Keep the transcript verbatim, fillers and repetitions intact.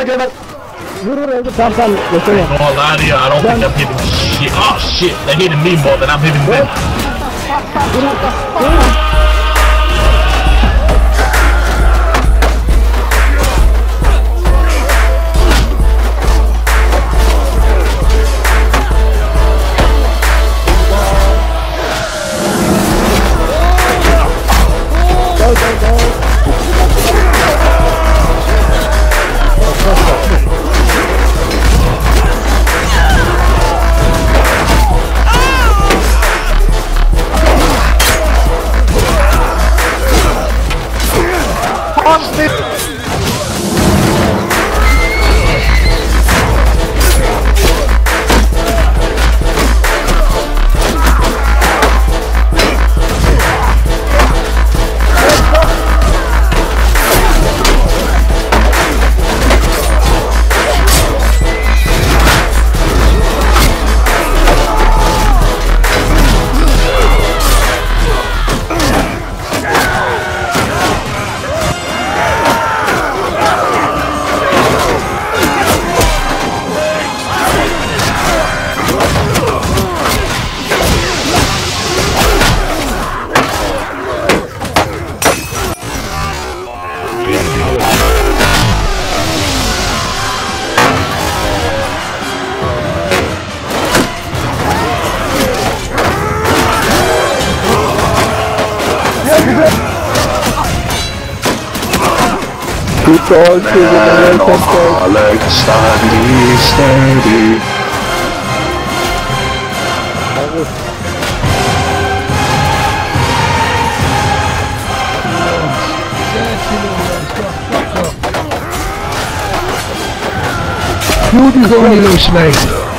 get it. Vur vur öldü. Tamam tamam. Götüreyim. No lie to you, I don't think I'm hitting shit. Oh shit, they're hitting me more than I'm hitting them. Go go go. Keep all to the Alexander steady. Beautiful, little snake.